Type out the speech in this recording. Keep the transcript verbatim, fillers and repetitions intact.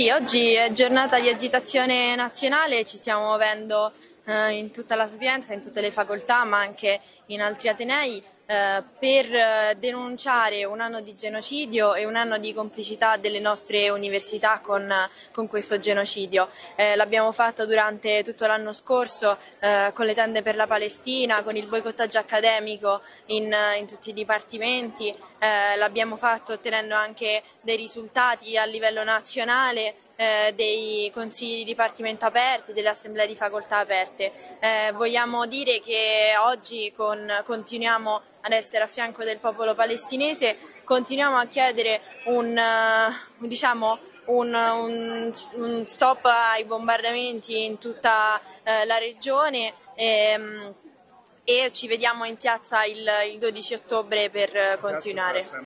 Sì, oggi è giornata di agitazione nazionale, ci stiamo muovendo eh, in tutta la Sapienza, in tutte le facoltà, ma anche in altri atenei, eh, per eh, denunciare un anno di genocidio e un anno di complicità delle nostre università con, con questo genocidio. Eh, l'abbiamo fatto durante tutto l'anno scorso eh, con le tende per la Palestina, con il boicottaggio accademico in, in tutti i dipartimenti, eh, l'abbiamo fatto ottenendo anche dei risultati a livello nazionale, eh, dei consigli di dipartimento aperti, delle assemblee di facoltà aperte. Eh, vogliamo dire che oggi con, continuiamo ad essere a fianco del popolo palestinese, continuiamo a chiedere un, uh, diciamo, un, un, un stop ai bombardamenti in tutta uh, la regione e, um, e ci vediamo in piazza il, il dodici ottobre per continuare.